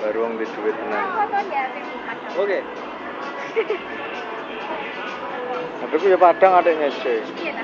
Baru wong di duit tenan. Oke. Adekku ya padang adeknya cuy.